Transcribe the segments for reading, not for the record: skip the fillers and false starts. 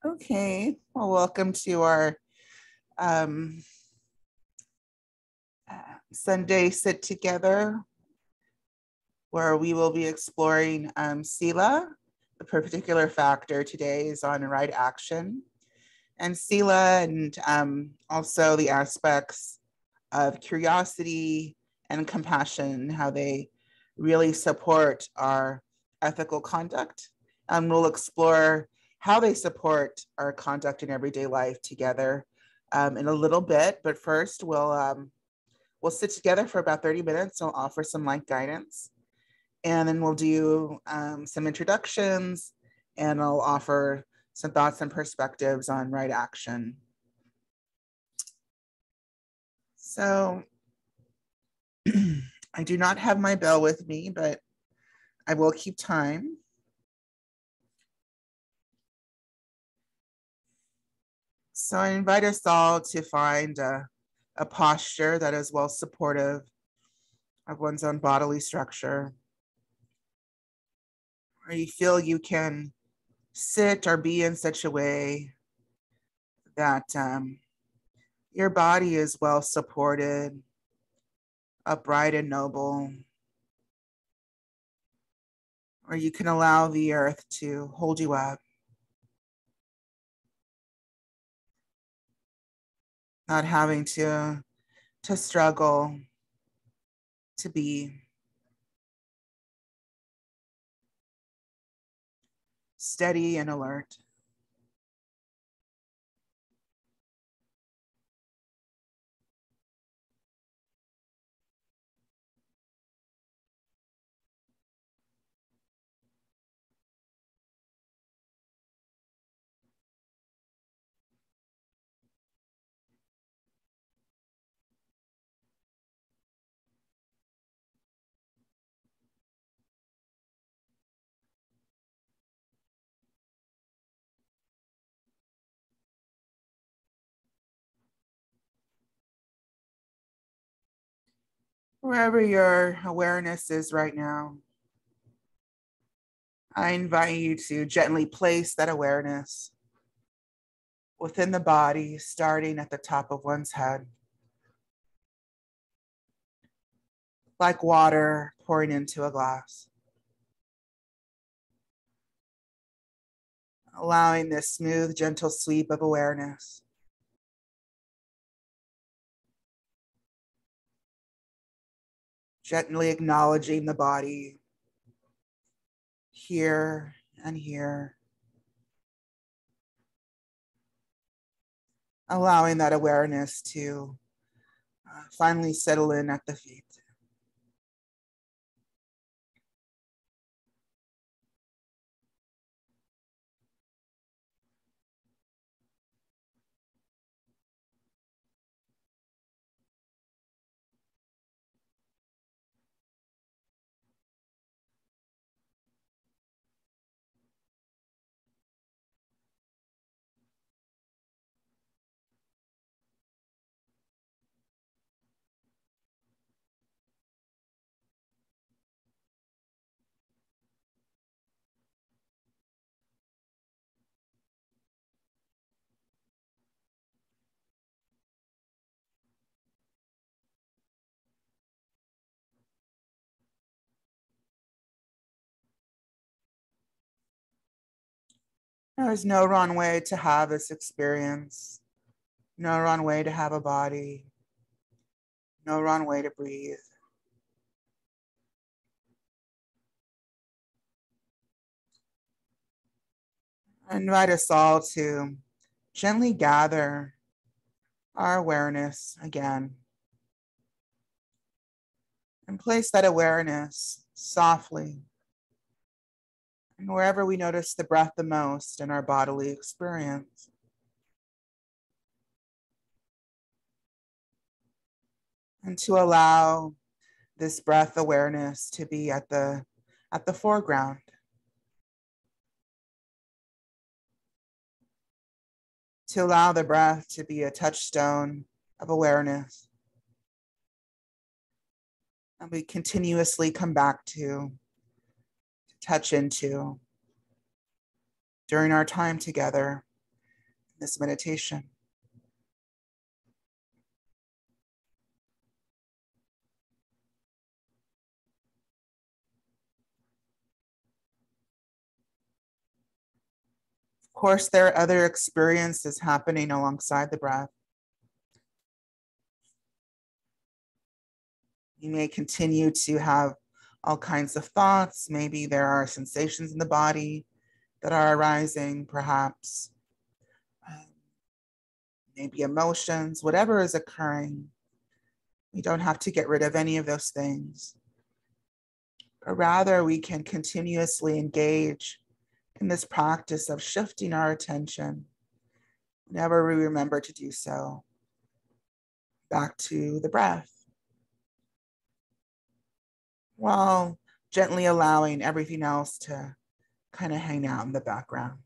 Okay, well, welcome to our Sunday sit together, where we will be exploring Sila. The particular factor today is on right action, and Sila, and also the aspects of curiosity and compassion, how they really support our ethical conduct. And we'll explore how they support our conduct in everyday life together in a little bit. But first, we'll sit together for about 30 minutes. I'll offer some light guidance. And then we'll do some introductions, and I'll offer some thoughts and perspectives on right action. So I do not have my bell with me, but I will keep time. So I invite us all to find a posture that is well supportive of one's own bodily structure, where you feel you can sit or be in such a way that your body is well supported, upright and noble, where you can allow the earth to hold you up, not having to struggle to be. Steady and alert. Wherever your awareness is right now, I invite you to gently place that awareness within the body, starting at the top of one's head, like water pouring into a glass. Allowing this smooth, gentle sweep of awareness. Gently acknowledging the body here and here. Allowing that awareness to finally settle in at the feet. There is no wrong way to have this experience, no wrong way to have a body, no wrong way to breathe. I invite us all to gently gather our awareness again and place that awareness softly and wherever we notice the breath the most in our bodily experience. And to allow this breath awareness to be at the foreground. To allow the breath to be a touchstone of awareness. And we continuously come back to touch into during our time together this meditation. Of course, there are other experiences happening alongside the breath. You may continue to have all kinds of thoughts. Maybe there are sensations in the body that are arising, perhaps maybe emotions, whatever is occurring. We don't have to get rid of any of those things, but rather we can continuously engage in this practice of shifting our attention whenever we remember to do so, back to the breath, while gently allowing everything else to kind of hang out in the background.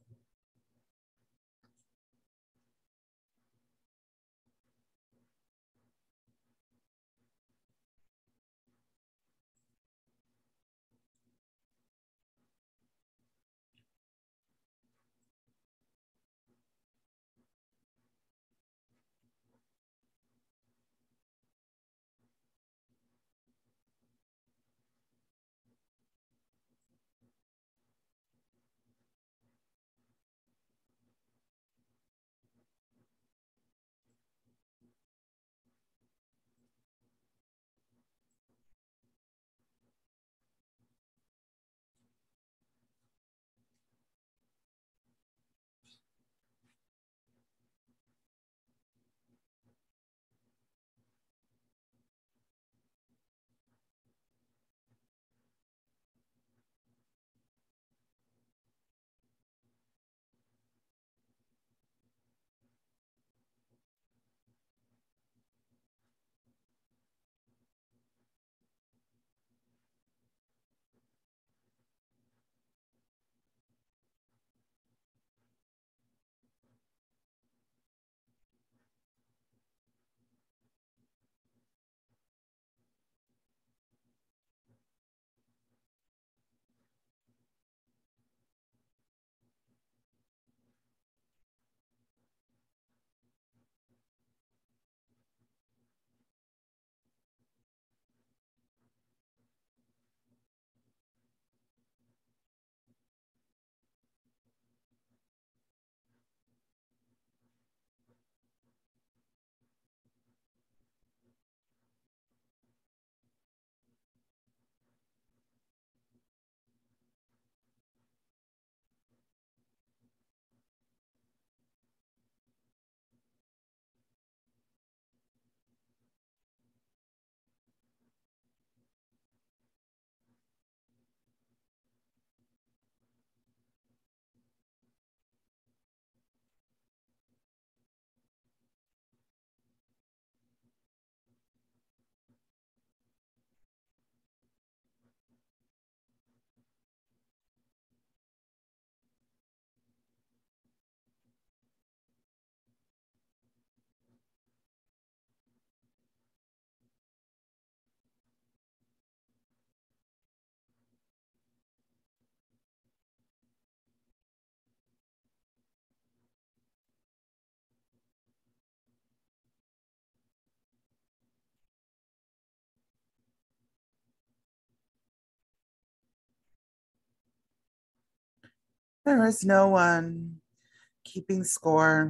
There is no one keeping score.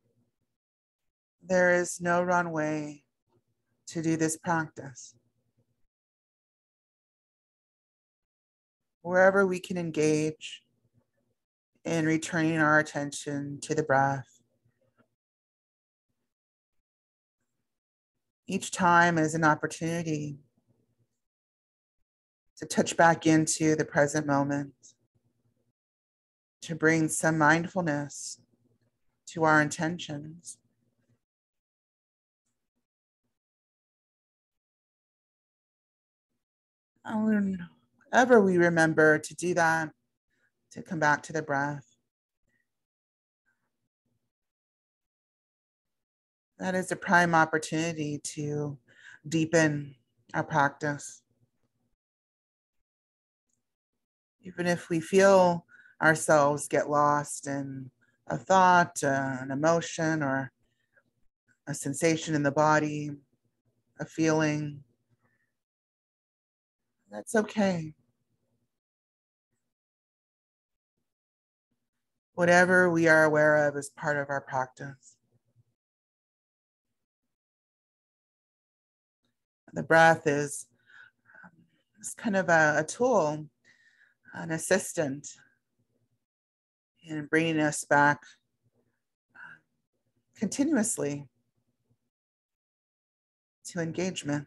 There is no wrong way to do this practice. Wherever we can engage in returning our attention to the breath, each time is an opportunity to touch back into the present moment, to bring some mindfulness to our intentions. And whenever we remember to do that, to come back to the breath, that is a prime opportunity to deepen our practice. Even if we feel ourselves get lost in a thought, an emotion, or a sensation in the body, a feeling. That's okay. Whatever we are aware of is part of our practice. The breath is kind of a tool, an assistant in bringing us back continuously to engagement.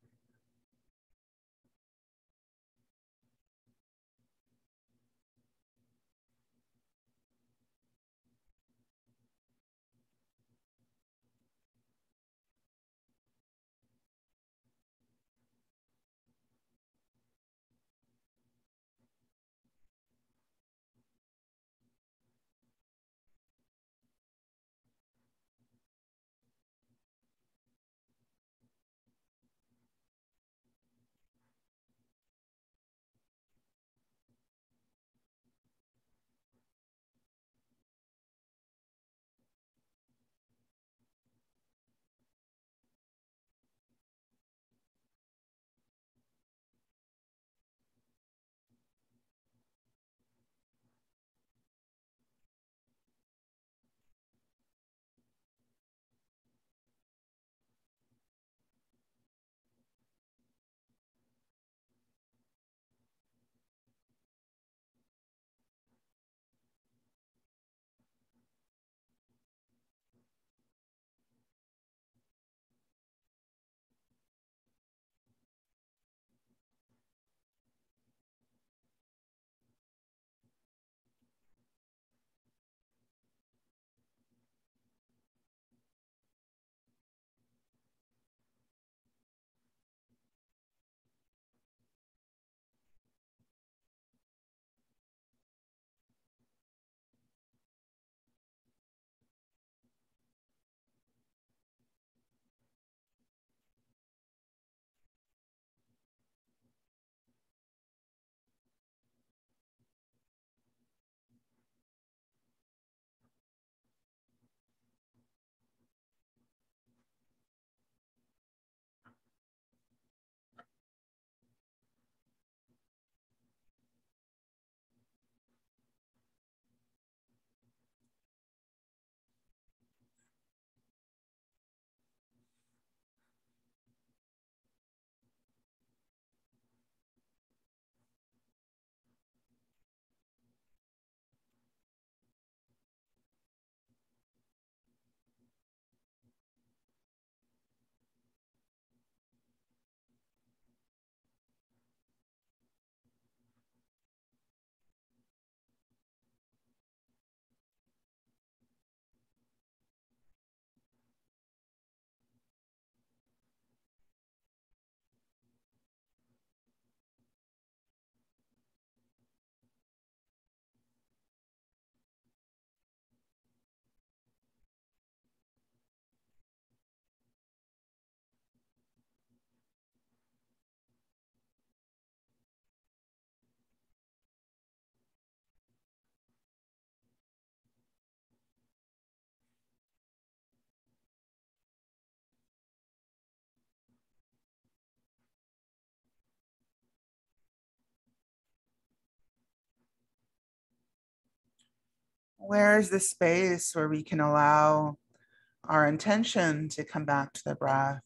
Where is the space where we can allow our intention to come back to the breath,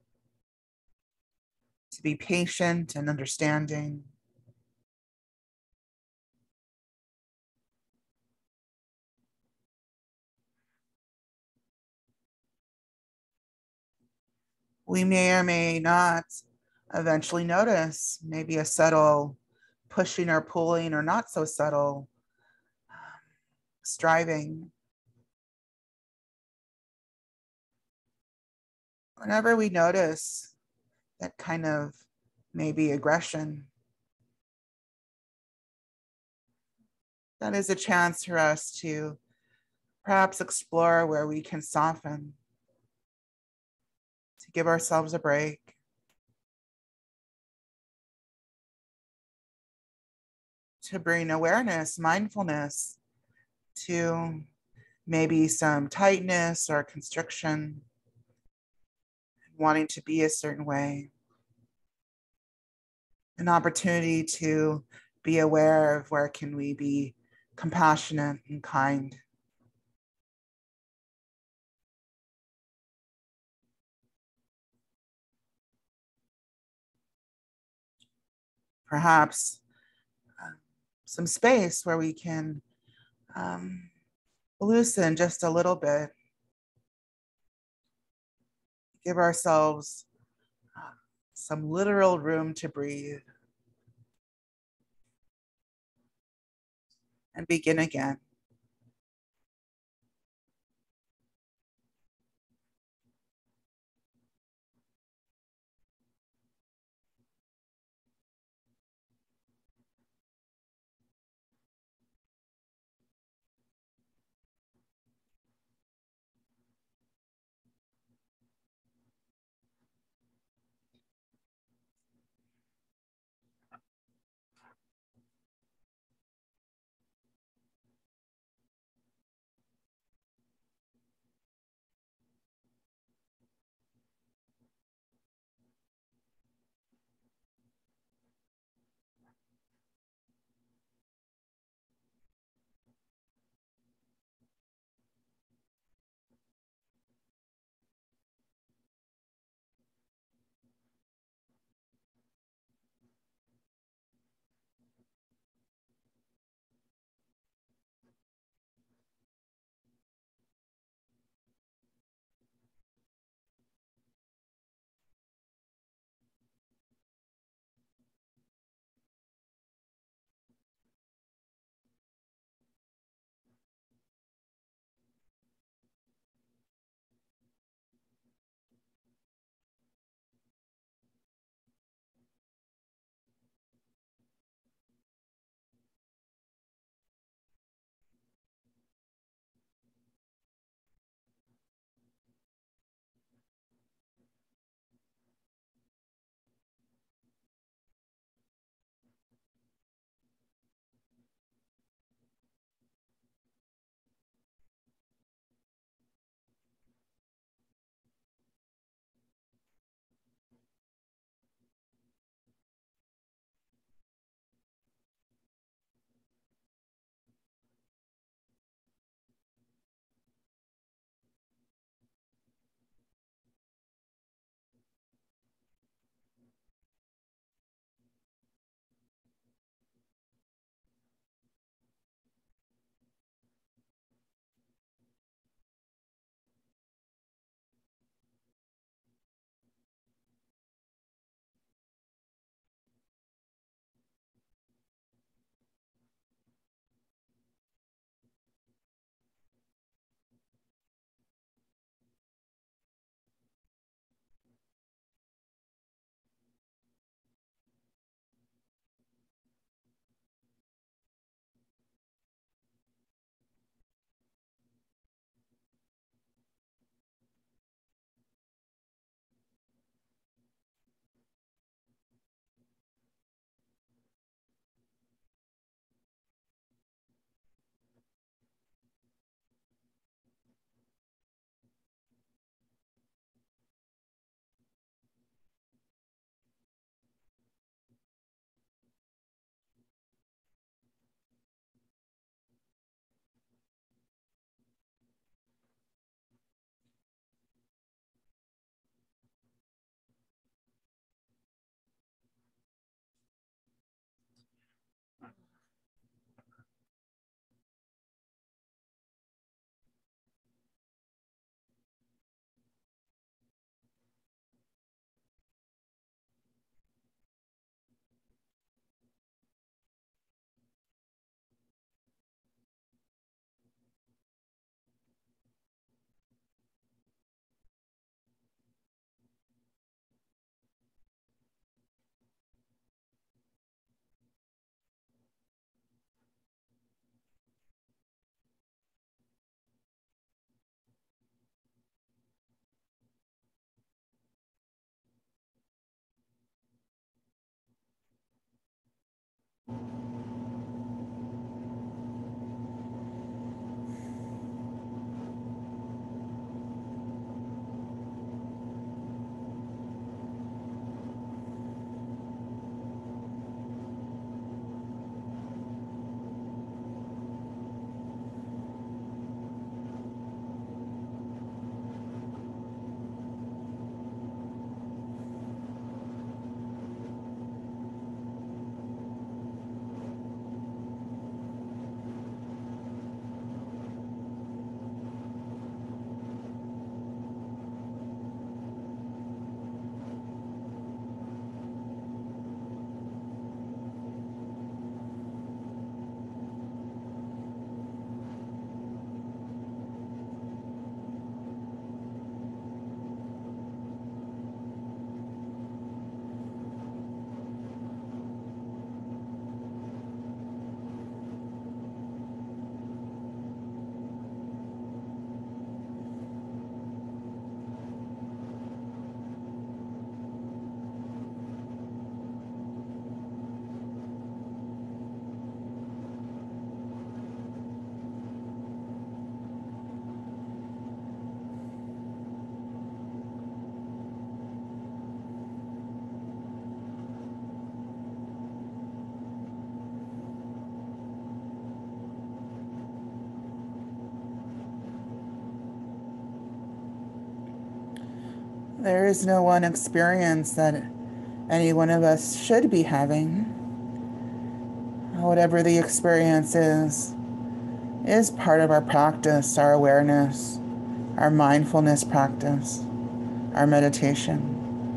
to be patient and understanding? We may or may not eventually notice maybe a subtle pushing or pulling, or not so subtle striving. Whenever we notice that kind of maybe aggression, that is a chance for us to perhaps explore where we can soften, to give ourselves a break, to bring awareness, mindfulness to maybe some tightness or constriction, wanting to be a certain way. An opportunity to be aware of where can we be compassionate and kind. Perhaps some space where we can loosen just a little bit, give ourselves some literal room to breathe and begin again. There is no one experience that any one of us should be having. Whatever the experience is part of our practice, our awareness, our mindfulness practice, our meditation.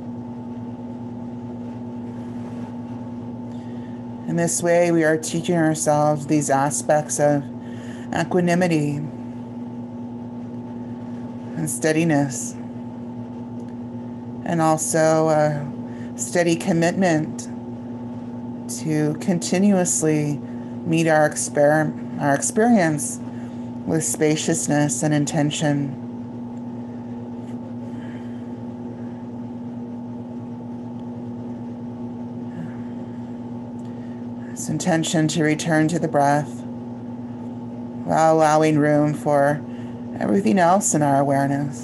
In this way, we are teaching ourselves these aspects of equanimity and steadiness, and also a steady commitment to continuously meet our experience with spaciousness and intention. This intention to return to the breath while allowing room for everything else in our awareness.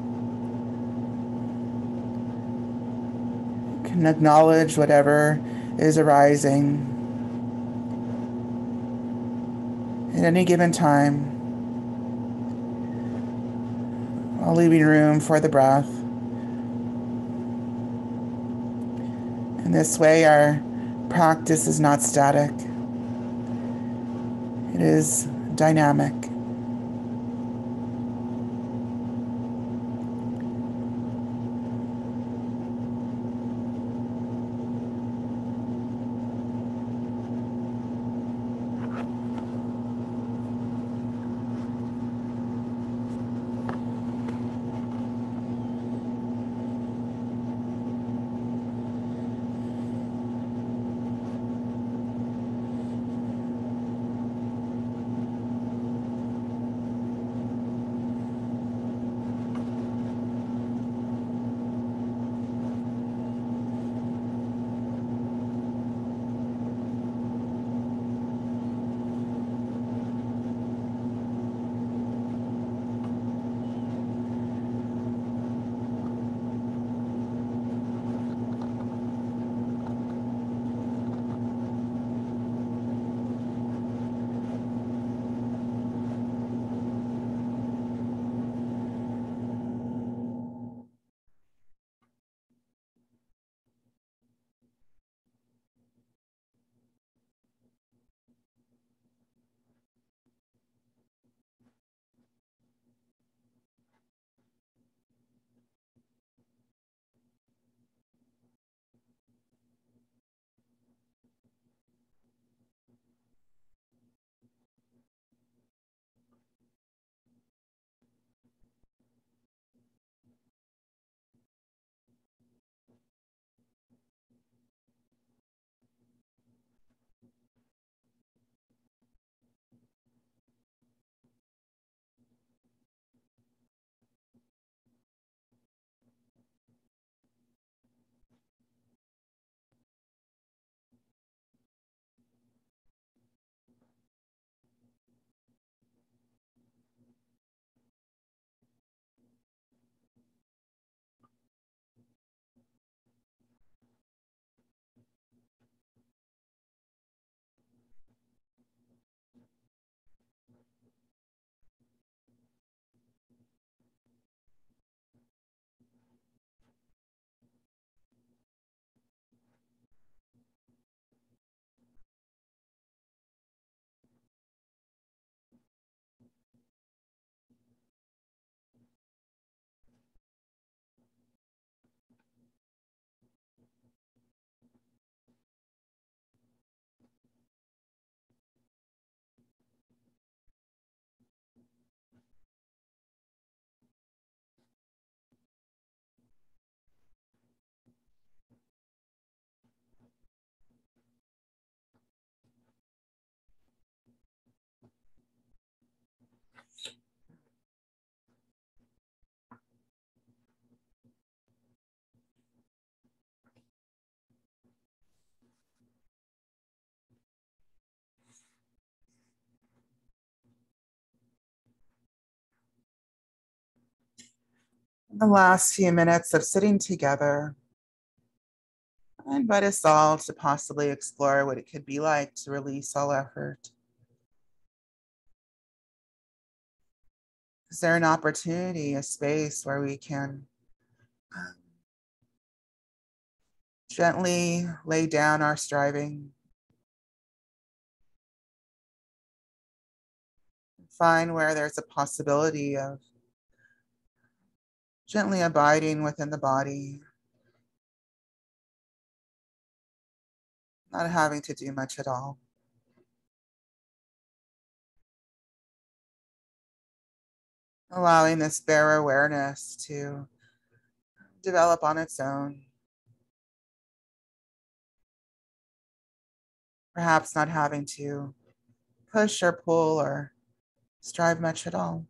You can acknowledge whatever is arising at any given time, while leaving room for the breath. In this way, our practice is not static. It is dynamic. The last few minutes of sitting together, I invite us all to possibly explore what it could be like to release all effort. Is there an opportunity, a space where we can Gently lay down our striving. Find where there's a possibility of gently abiding within the body, not having to do much at all. Allowing this bare awareness to develop on its own. Perhaps not having to push or pull or strive much at all.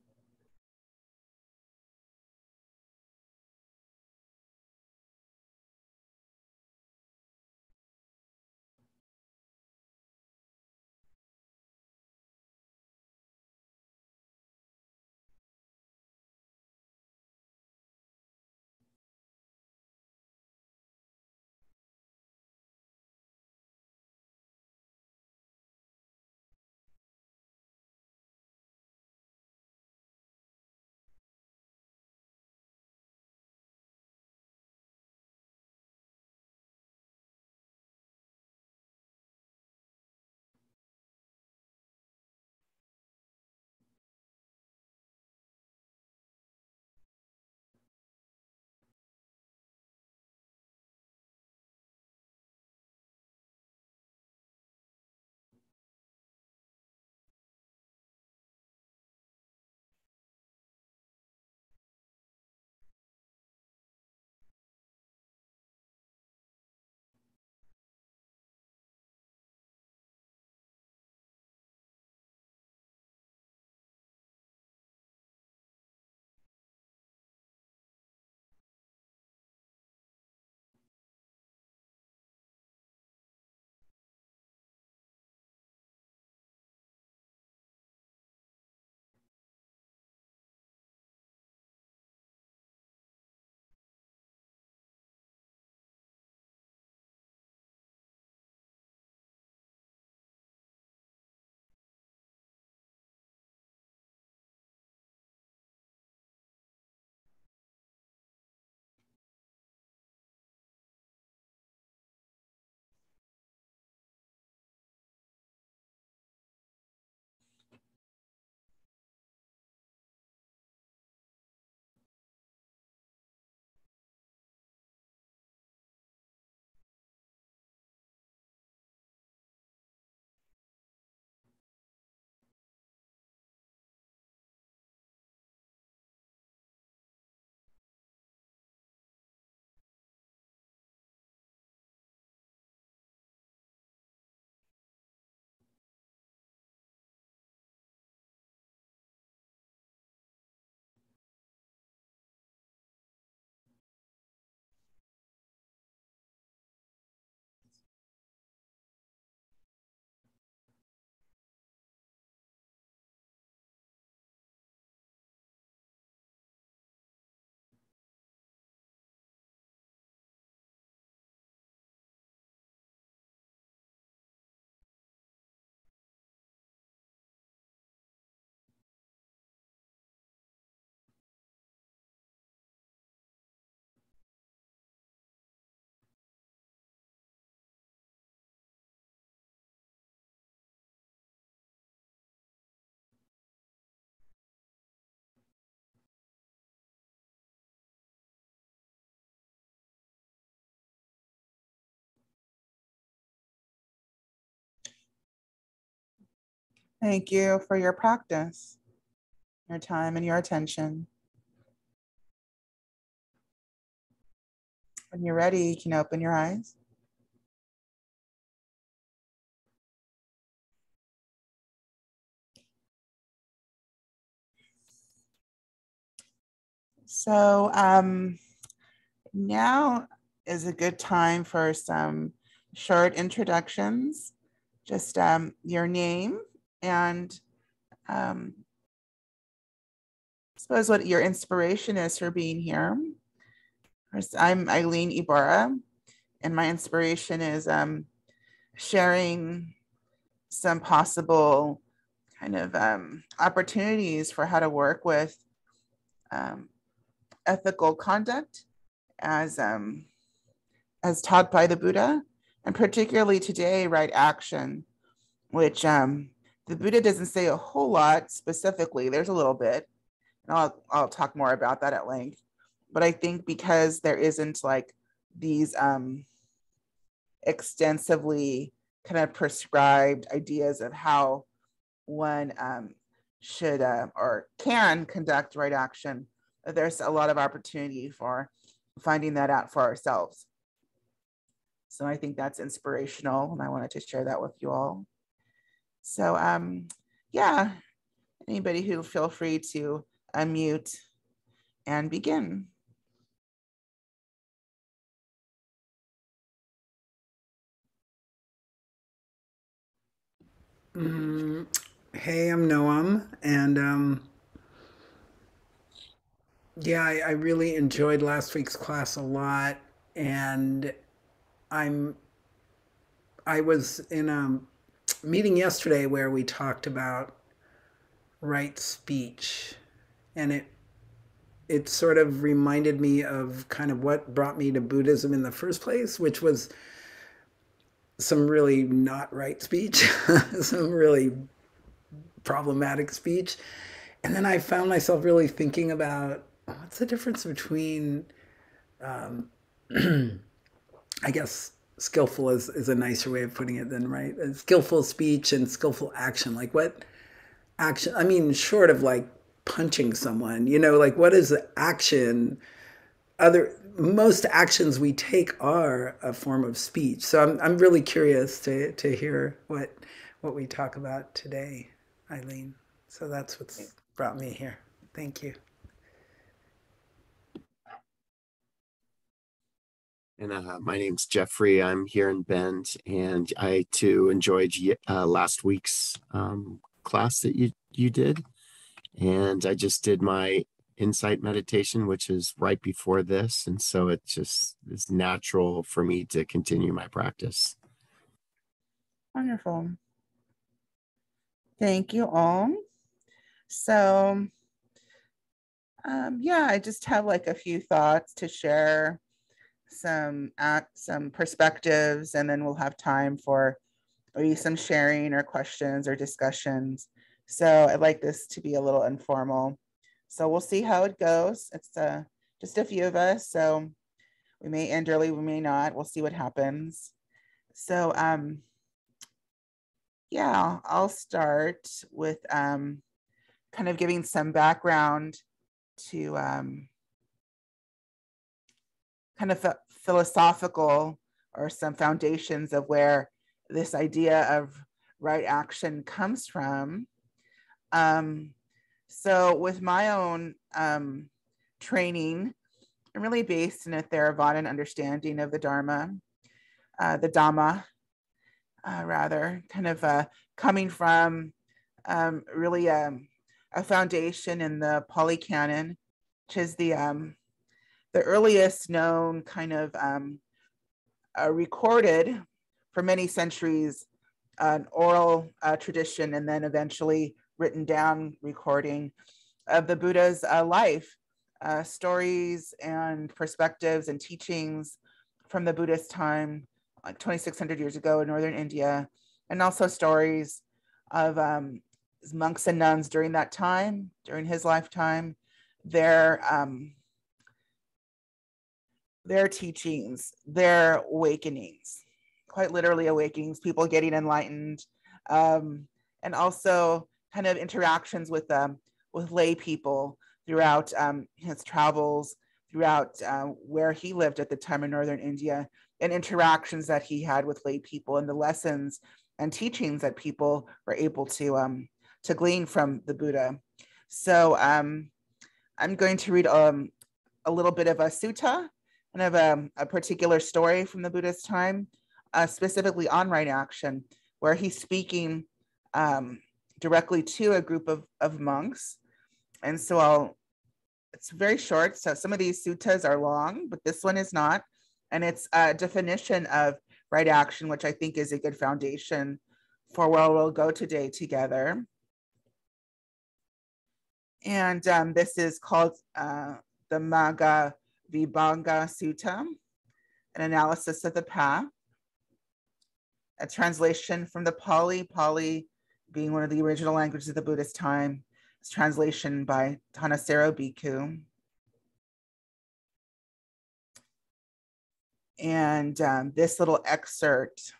Thank you for your practice, your time, and your attention. When you're ready, you can open your eyes. So now is a good time for some short introductions. Just your name and I suppose what your inspiration is for being here. First, I'm Eileen Ybarra, and my inspiration is sharing some possible kind of opportunities for how to work with ethical conduct as taught by the Buddha, and particularly today, right action, which the Buddha doesn't say a whole lot specifically. There's a little bit, and I'll talk more about that at length. But I think because there isn't like these extensively kind of prescribed ideas of how one should or can conduct right action, there's a lot of opportunity for finding that out for ourselves. So I think that's inspirational, and I wanted to share that with you all. So yeah, anybody who feel free to unmute and begin. Hey, I'm Noam, and yeah, I really enjoyed last week's class a lot, and I'm I was in a meeting yesterday where we talked about right speech, and it sort of reminded me of kind of what brought me to Buddhism in the first place, which was some really not right speech, some really problematic speech. And then I found myself really thinking about what's the difference between, um, I guess, skillful is a nicer way of putting it than right. Skillful speech and skillful action. Like what action? I mean, short of like punching someone, like what is the action? Most actions we take are a form of speech. So I'm really curious to hear what we talk about today, Eileen. So that's what's brought me here. Thank you. And my name's Jeffrey. I'm here in Bend, and I too enjoyed last week's class that you did. And I just did my insight meditation, which is right before this, and so it just is natural for me to continue my practice. Wonderful. Thank you all. So yeah, I just have like a few thoughts to share, some perspectives, and then we'll have time for maybe some sharing or questions or discussions. So I'd like this to be a little informal. So we'll see how it goes. It's just a few of us, so we may end early, we may not. We'll see what happens. So yeah, I'll start with kind of giving some background to kind of philosophical or some foundations of where this idea of right action comes from. So with my own training, I'm really based in a Theravadan understanding of the Dharma, the Dhamma, rather, kind of coming from really a foundation in the Pali Canon, which is the earliest known kind of recorded for many centuries, an oral tradition, and then eventually written down recording of the Buddha's life, stories and perspectives and teachings from the Buddha's time, like 2,600 years ago in northern India, and also stories of monks and nuns during that time, during his lifetime, their teachings, their awakenings, quite literally awakenings, people getting enlightened, and also kind of interactions with lay people throughout his travels, throughout where he lived at the time in northern India, and interactions that he had with lay people, and the lessons and teachings that people were able to glean from the Buddha. So I'm going to read a little bit of a sutta, and of a particular story from the Buddha's time, specifically on right action, where he's speaking directly to a group of monks. And so it's very short. So some of these suttas are long, but this one is not. And it's a definition of right action, which I think is a good foundation for where we'll go today together. And this is called the Magga Vibhanga Sutta, an analysis of the path, a translation from the Pali, Pali being one of the original languages of the Buddhist time. It's translation by Thanissaro Bhikkhu. And this little excerpt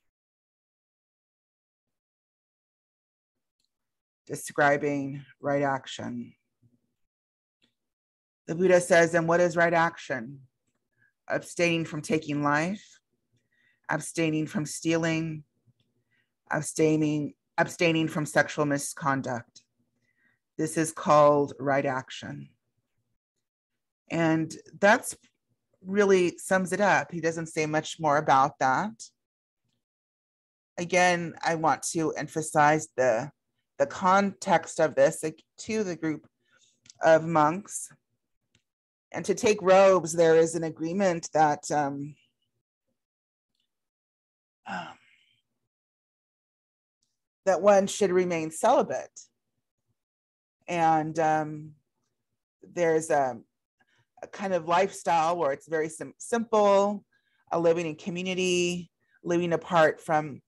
describing right action. The Buddha says, and what is right action? Abstaining from taking life, abstaining from stealing, abstaining from sexual misconduct. This is called right action. And that's really sums it up. He doesn't say much more about that. Again, I want to emphasize the context of this to the group of monks. And to take robes, there is an agreement that that one should remain celibate. And there's a kind of lifestyle where it's very simple, living in community, living apart from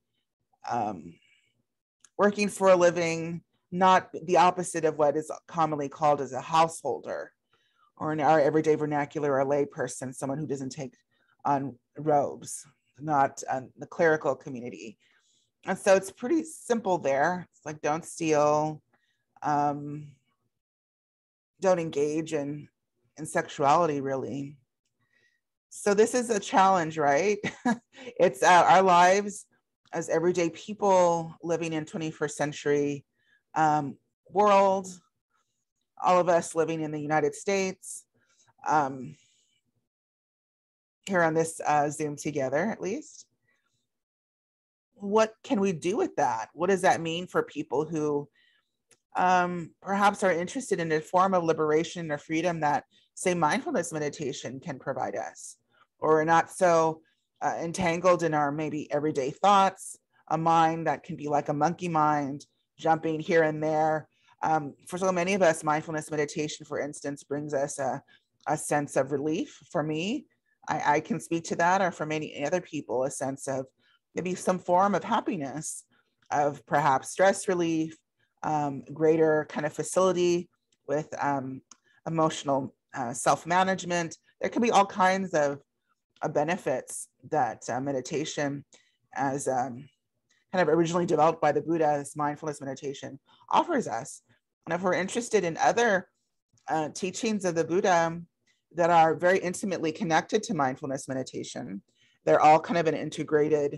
working for a living, not the opposite of what is commonly called as a householder, or in our everyday vernacular, a lay person, someone who doesn't take on robes, not the clerical community. And so it's pretty simple there. It's like, don't steal, don't engage in sexuality, really. So this is a challenge, right? It's our lives as everyday people living in 21st century world, all of us living in the United States, here on this Zoom together, at least. What can we do with that? What does that mean for people who perhaps are interested in a form of liberation or freedom that, say, mindfulness meditation can provide us, or are not so entangled in our maybe everyday thoughts, a mind that can be like a monkey mind, jumping here and there. For so many of us, mindfulness meditation, for instance, brings us a sense of relief. For me, I can speak to that, or for many other people, a sense of maybe some form of happiness, of perhaps stress relief, greater kind of facility with emotional self-management. There can be all kinds of benefits that meditation, as kind of originally developed by the Buddha as mindfulness meditation, offers us. And if we're interested in other teachings of the Buddha that are very intimately connected to mindfulness meditation, they're all kind of an integrated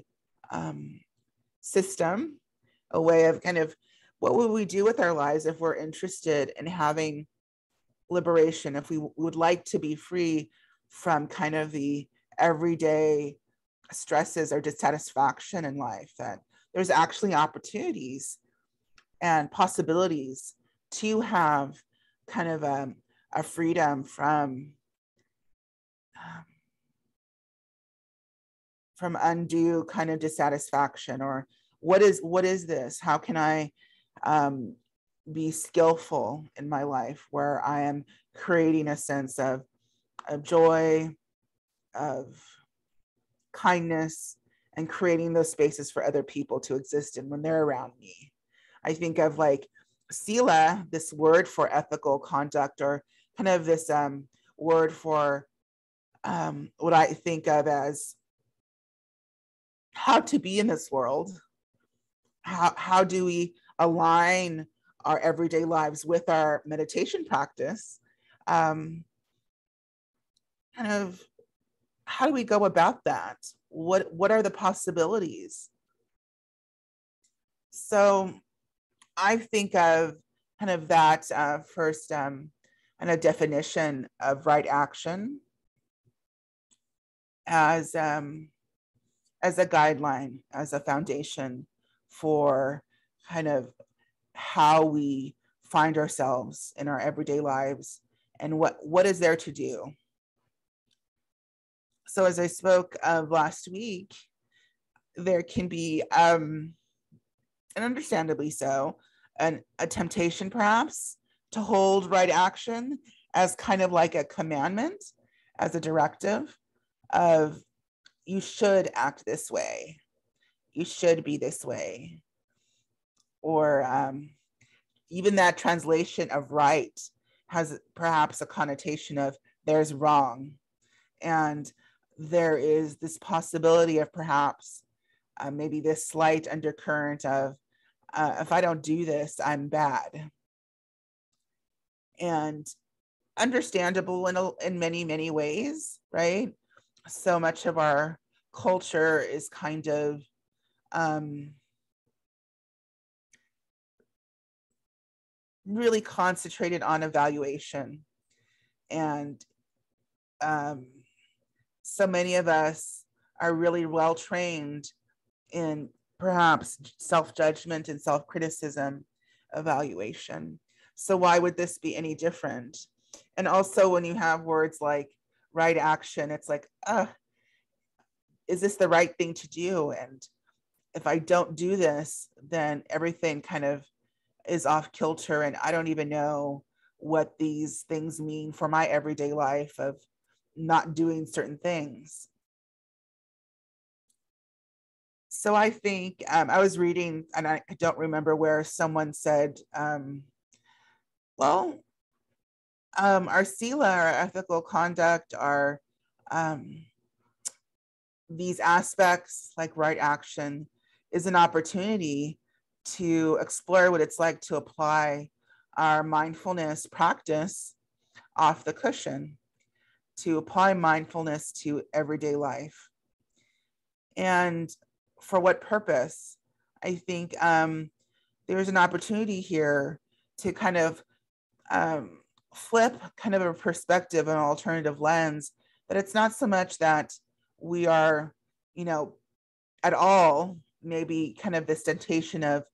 system, a way of kind of what would we do with our lives if we're interested in having liberation, if we would like to be free from kind of the everyday stresses or dissatisfaction in life, that there's actually opportunities and possibilities to have kind of a freedom from undue kind of dissatisfaction, or what is this? How can I be skillful in my life where I am creating a sense of joy, of kindness, and creating those spaces for other people to exist in when they're around me. I think of like Sila, this word for ethical conduct, or kind of this word for what I think of as how to be in this world. How do we align our everyday lives with our meditation practice? Kind of, how do we go about that? What are the possibilities? So I think of kind of that first kind of definition of right action as a guideline, as a foundation for kind of how we find ourselves in our everyday lives and what is there to do. So as I spoke of last week, there can be, and understandably so, a temptation perhaps to hold right action as kind of like a commandment, as a directive of you should act this way, you should be this way, or even that translation of right has perhaps a connotation of there's wrong. And there is this possibility of perhaps maybe this slight undercurrent of if I don't do this, I'm bad. And understandable in many, many ways, right? So much of our culture is kind of really concentrated on evaluation. And so many of us are really well trained in perhaps self-judgment and self-criticism evaluation. So why would this be any different? And also when you have words like right action, it's like, is this the right thing to do? And if I don't do this, then everything kind of is off kilter, and I don't even know what these things mean for my everyday life of not doing certain things. So I think I was reading, and I don't remember where, someone said, our Sila, our ethical conduct, are these aspects like right action is an opportunity to explore what it's like to apply our mindfulness practice off the cushion, to apply mindfulness to everyday life. And for what purpose? I think there's an opportunity here to kind of flip kind of a perspective, an alternative lens, that it's not so much that we are, at all, maybe kind of this temptation of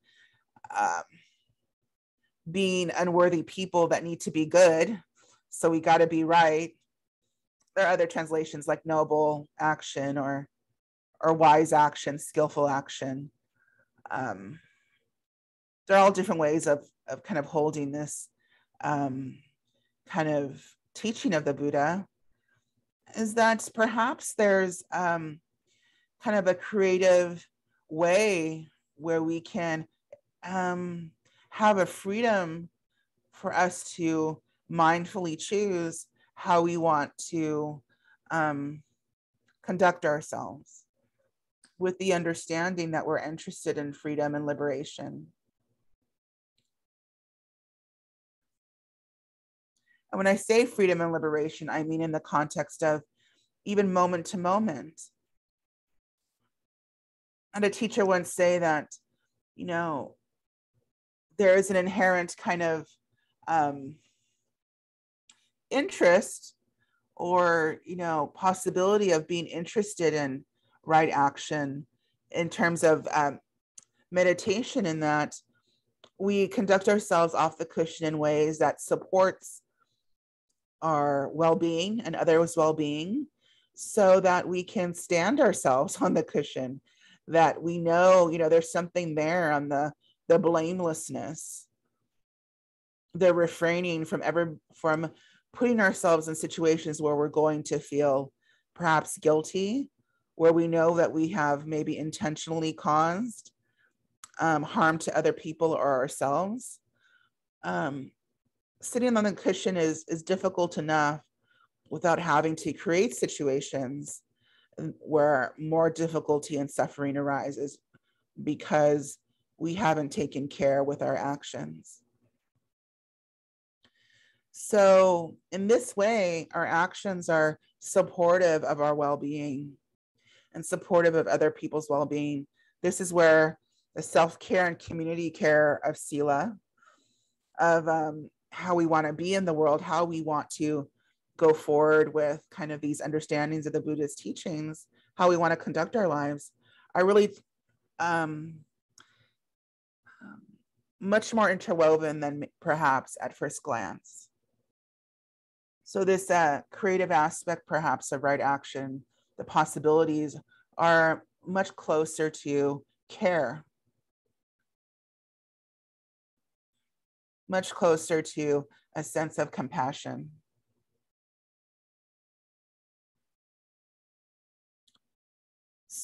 being unworthy people that need to be good, so we got to be right. There are other translations like noble action or wise action, skillful action. There are all different ways of kind of holding this kind of teaching of the Buddha, is that perhaps there's kind of a creative way where we can have a freedom for us to mindfully choose how we want to conduct ourselves, with the understanding that we're interested in freedom and liberation. And when I say freedom and liberation, I mean in the context of even moment to moment. And a teacher once say that, there is an inherent kind of interest or, possibility of being interested in right action in terms of meditation, in that we conduct ourselves off the cushion in ways that supports our well-being and others' well-being, so that we can stand ourselves on the cushion, that we know, there's something there on the blamelessness, the refraining from putting ourselves in situations where we're going to feel perhaps guilty, where we know that we have maybe intentionally caused harm to other people or ourselves. Sitting on the cushion is difficult enough without having to create situations where more difficulty and suffering arises because we haven't taken care with our actions. So in this way, our actions are supportive of our well-being and supportive of other people's well-being. This is where the self-care and community care of Sila, of how we want to be in the world, how we want to go forward with kind of these understandings of the Buddha's teachings, how we want to conduct our lives, are really much more interwoven than perhaps at first glance. So this creative aspect, perhaps, of right action, the possibilities are much closer to care, much closer to a sense of compassion.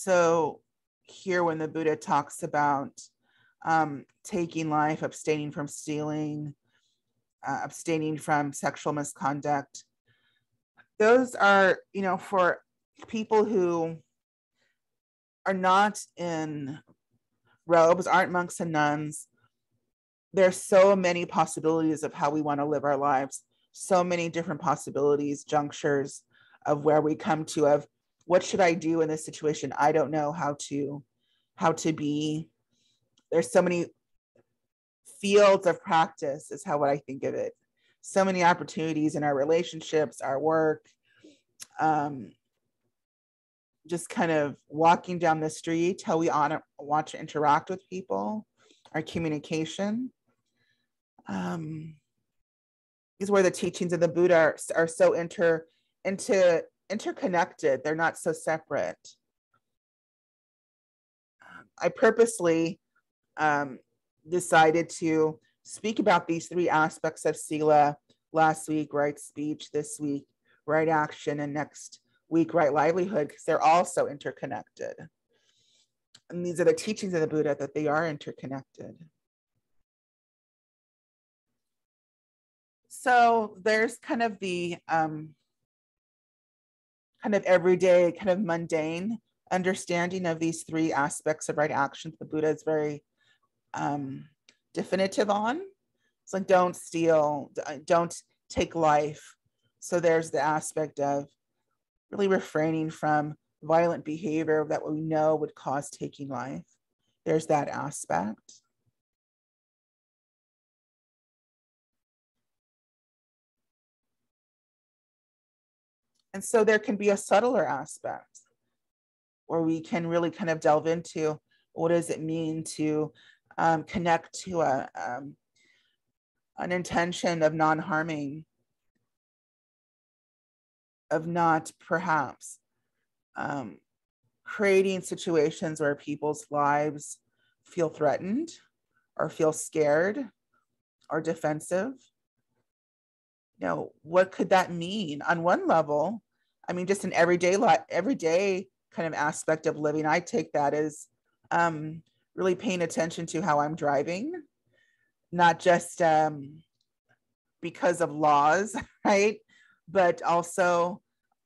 so here when the Buddha talks about taking life, abstaining from stealing, abstaining from sexual misconduct, those are, for people who are not in robes, aren't monks and nuns. There's so many possibilities of how we want to live our lives, so many different possibilities, junctures of where we come to, of what should I do in this situation? I don't know how to be. There's so many fields of practice is how I think of it. So many opportunities in our relationships, our work, just kind of walking down the street, how we want to interact with people, our communication. Is where the teachings of the Buddha are so interconnected. They're not so separate. I purposely decided to speak about these three aspects of Sila last week, right speech, this week, right action, and next week, right livelihood, because they're all so interconnected. And these are the teachings of the Buddha, that they are interconnected. So there's kind of the kind of everyday, kind of mundane understanding of these three aspects of right action. The Buddha is very definitive on. It's like, don't steal, don't take life. So there's the aspect of really refraining from violent behavior that we know would cause taking life. There's that aspect. And so there can be a subtler aspect where we can really kind of delve into what does it mean to connect to an intention of non-harming, of not perhaps creating situations where people's lives feel threatened or feel scared or defensive. What could that mean? On one level, I mean, just an everyday kind of aspect of living, I take that as really paying attention to how I'm driving, not just because of laws, right? But also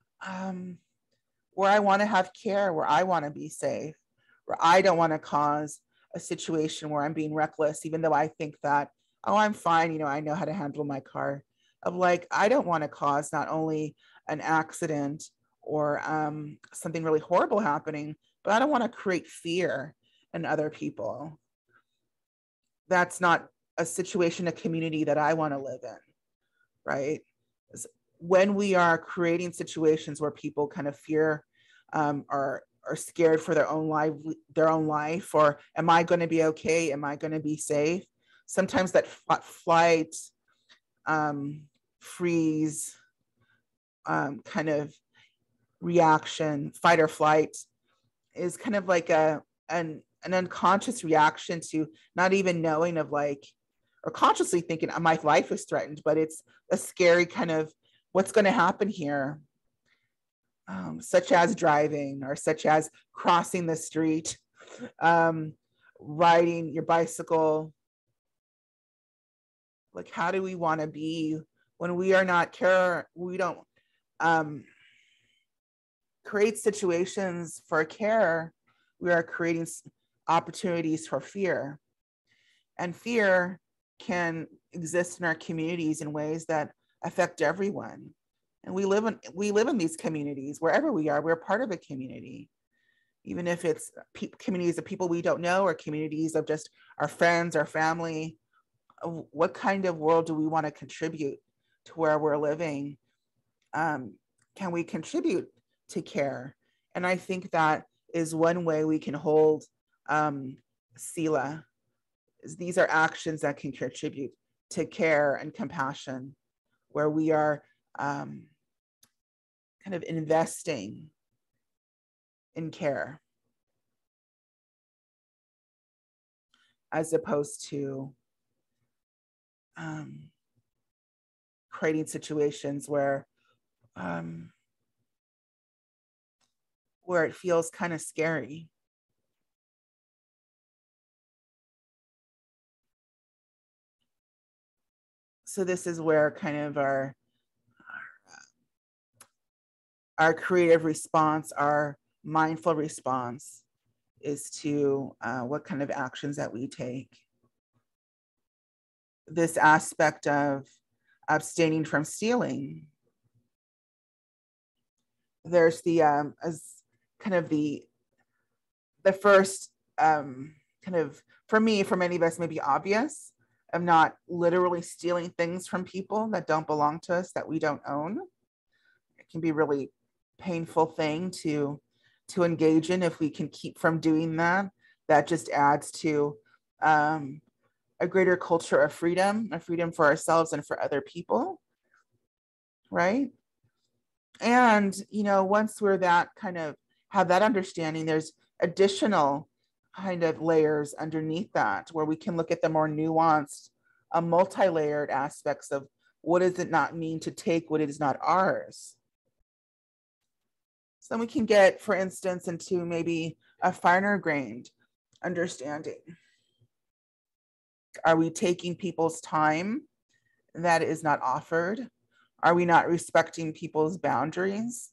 where I want to have care, where I want to be safe, where I don't want to cause a situation where I'm being reckless, even though I think that, oh, I'm fine, I know how to handle my car. Of like, I don't want to cause not only an accident or something really horrible happening, but I don't want to create fear in other people. That's not a situation, a community that I want to live in, right? When we are creating situations where people kind of fear are scared for their own life, or am I going to be okay? Am I going to be safe? Sometimes that flight, freeze, kind of reaction, fight or flight, is kind of like an unconscious reaction to not even knowing of like, or consciously thinking my life is threatened, but it's a scary kind of what's going to happen here, such as driving, or such as crossing the street, riding your bicycle. Like, how do we want to be when we are not we don't create situations for care, we are creating opportunities for fear. And fear can exist in our communities in ways that affect everyone. And we live in these communities wherever we are. We're part of a community, even if it's communities of people we don't know, or communities of just our friends, our family. What kind of world do we want to contribute to where we're living? Can we contribute to care? And I think that is one way we can hold Sila. These are actions that can contribute to care and compassion, where we are kind of investing in care, as opposed to creating situations where where it feels kind of scary. So this is where kind of our creative response, our mindful response is to what kind of actions that we take. This aspect of abstaining from stealing. There's the as kind of the first kind of, for me, for many of us, maybe obvious, of not literally stealing things from people that don't belong to us, that we don't own. It can be a really painful thing to engage in. If we can keep from doing that, that just adds to a greater culture of freedom, for ourselves and for other people, right? And, you know, once we're that kind of have that understanding, there's additional kind of layers underneath that where we can look at the more nuanced, multi-layered aspects of what does it not mean to take what is not ours. So then we can get, for instance, into maybe a finer grained understanding. Are we taking people's time that is not offered? Are we not respecting people's boundaries?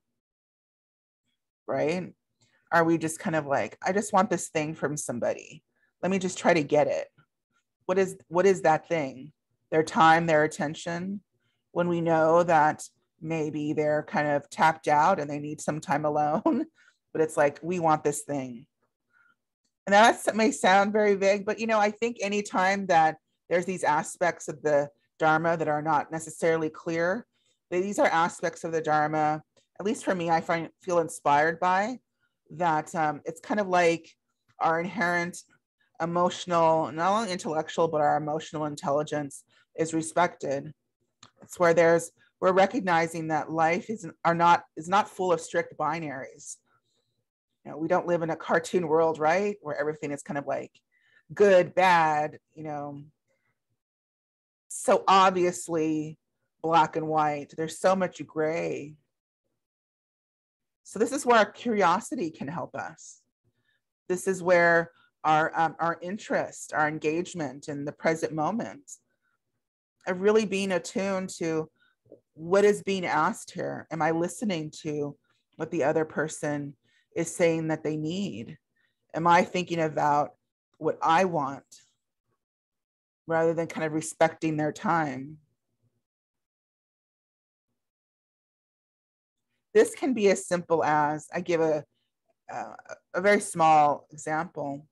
Right? Are we just kind of like, I just want this thing from somebody. Let me just try to get it. What is that thing? Their time, their attention, when we know that maybe they're kind of tapped out and they need some time alone, but it's like, we want this thing. And that may sound very vague, but, you know, I think anytime that there's these aspects of the Dharma that are not necessarily clear, these are aspects of the Dharma, at least for me, I feel inspired by, that it's kind of like our inherent emotional, not only intellectual, but our emotional intelligence is respected. It's where we're recognizing that life is not full of strict binaries. You know, we don't live in a cartoon world, right? Where everything is kind of like good, bad, you know, so obviously black and white. There's so much gray. So this is where our curiosity can help us. This is where our interest, our engagement in the present moment, of really being attuned to what is being asked here. Am I listening to what the other person is saying that they need? Am I thinking about what I want rather than kind of respecting their time? This can be as simple as, I give a very small example.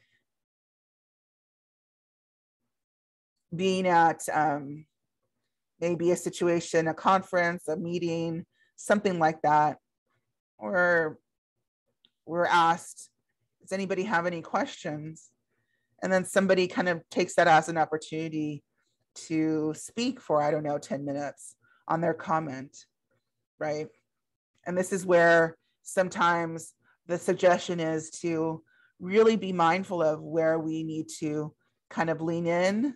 Being at maybe a situation, a conference, a meeting, something like that, or we're asked, does anybody have any questions? And then somebody kind of takes that as an opportunity to speak for, I don't know, 10 minutes on their comment, right? And this is where sometimes the suggestion is to really be mindful of where we need to kind of lean in.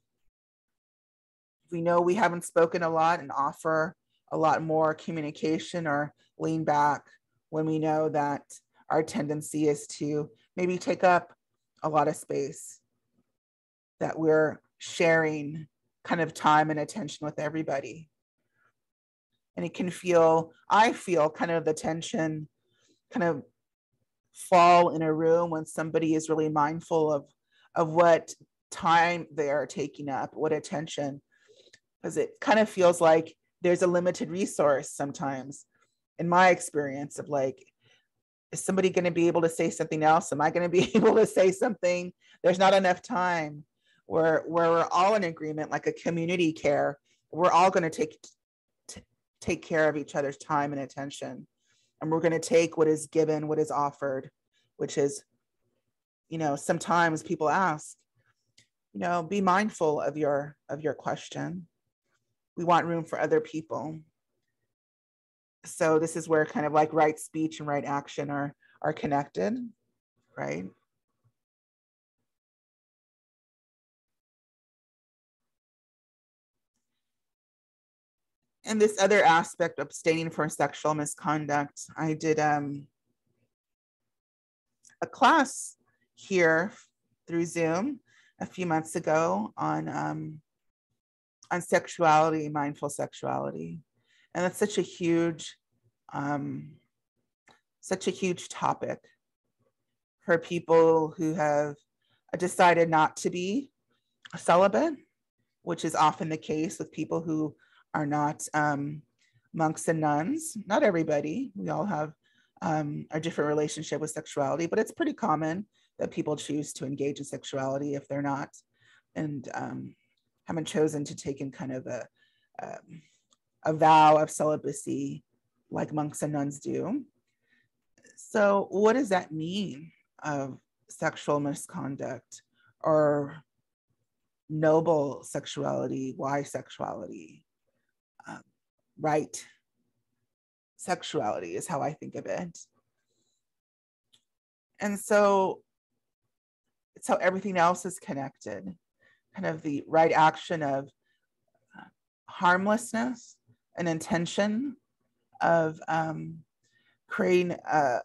We know we haven't spoken a lot, and offer a lot more communication, or lean back when we know that our tendency is to maybe take up a lot of space, that we're sharing kind of time and attention with everybody. And it can feel, I feel kind of the tension kind of fall in a room when somebody is really mindful of what time they are taking up, what attention, because it kind of feels like there's a limited resource sometimes, in my experience, of like, is somebody going to be able to say something else? Am I going to be able to say something? There's not enough time. Where we're all in agreement, like a community care, we're all going to take care of each other's time and attention. And we're going to take what is given, what is offered, which is, you know, sometimes people ask, you know, be mindful of your question. We want room for other people. So this is where kind of like right speech and right action are connected, right? And this other aspect of abstaining from sexual misconduct, I did a class here through Zoom a few months ago on sexuality, mindful sexuality. And that's such a huge topic for people who have decided not to be celibate, which is often the case with people who are not monks and nuns. Not everybody. We all have a different relationship with sexuality, but it's pretty common that people choose to engage in sexuality if they're not and haven't chosen to take in kind of a vow of celibacy like monks and nuns do. So what does that mean of sexual misconduct or noble sexuality, wise sexuality, right sexuality is how I think of it. And so it's how everything else is connected, kind of the right action of harmlessness and intention of creating a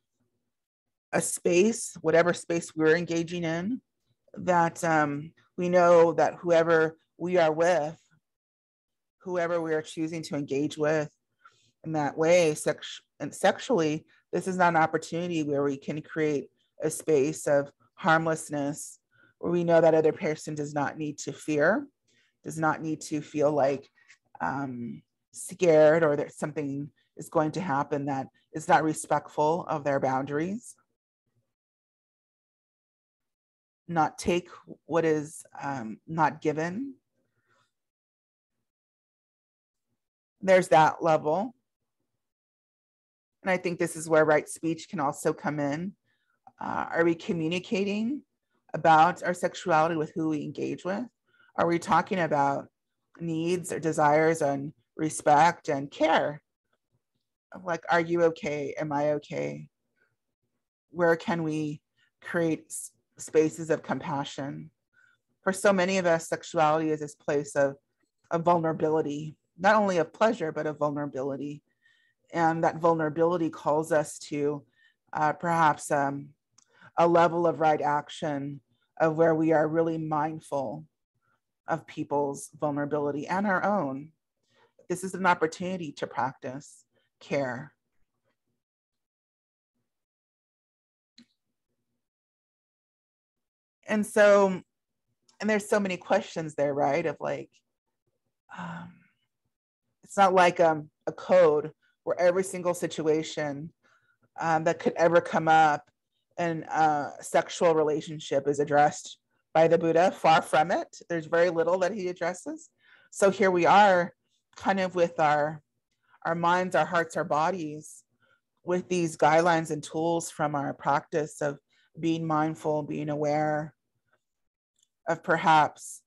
space, whatever space we're engaging in, that we know that whoever we are with, whoever we are choosing to engage with in that way, sexually, this is not an opportunity where we can create a space of harmlessness, where we know that other person does not need to fear, does not need to feel like scared or that something is going to happen that is not respectful of their boundaries. Not take what is not given. There's that level. And I think this is where right speech can also come in. Are we communicating about our sexuality with who we engage with? Are we talking about needs or desires and respect and care? Like, are you okay? Am I okay? Where can we create spaces of compassion? For so many of us, sexuality is this place of vulnerability, not only of pleasure, but of vulnerability. And that vulnerability calls us to perhaps a level of right action of where we are really mindful of people's vulnerability and our own. This is an opportunity to practice care. And so, and there's so many questions there, right? Of like, it's not like a code where every single situation that could ever come up in a sexual relationship is addressed by the Buddha. Far from it. There's very little that he addresses. So here we are kind of with our minds, our hearts, our bodies, with these guidelines and tools from our practice of being mindful, being aware of perhaps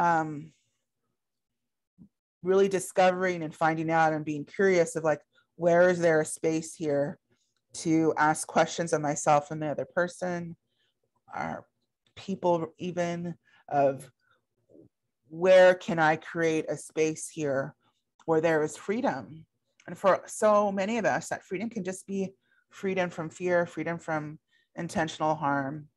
really discovering and finding out and being curious of like, where is there a space here to ask questions of myself and the other person, our people, even of where can I create a space here where there is freedom? And for so many of us, that freedom can just be freedom from fear, freedom from intentional harm.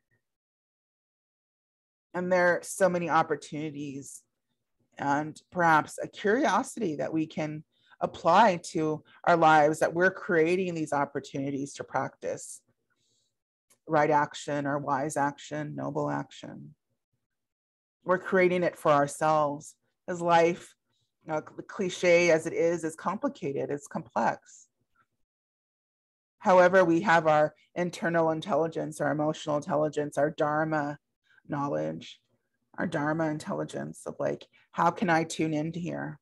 And there are so many opportunities and perhaps a curiosity that we can apply to our lives, that we're creating these opportunities to practice right action or wise action, noble action. We're creating it for ourselves, as life, the cliche as it is complicated, it's complex. However, we have our internal intelligence, our emotional intelligence, our Dharma knowledge, our Dharma intelligence of like, how can I tune into here?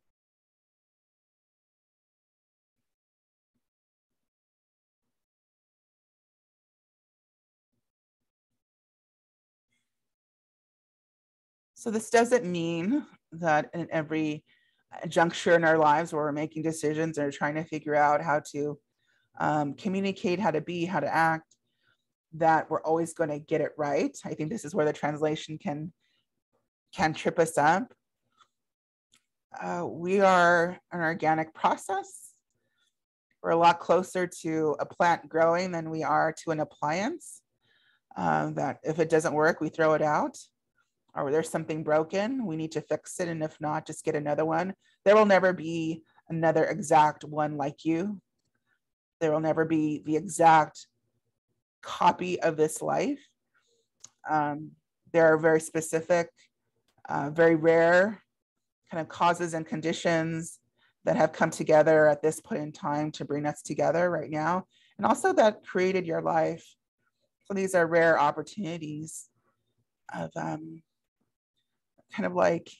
So this doesn't mean that in every juncture in our lives where we're making decisions or trying to figure out how to communicate, how to be, how to act, that we're always going to get it right. I think this is where the translation can trip us up. We are an organic process. We're a lot closer to a plant growing than we are to an appliance. That if it doesn't work, we throw it out, or there's something broken, we need to fix it. And if not, just get another one. There will never be another exact one like you. There will never be the exact copy of this life. There are very specific, very rare kind of causes and conditions that have come together at this point in time to bring us together right now, and also that created your life. So these are rare opportunities of kind of like,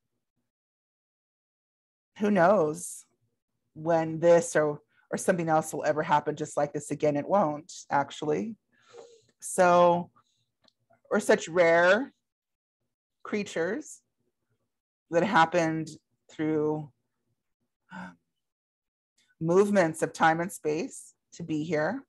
who knows when this or something else will ever happen just like this again. It won't, actually. So we're such rare creatures that happened through movements of time and space to be here.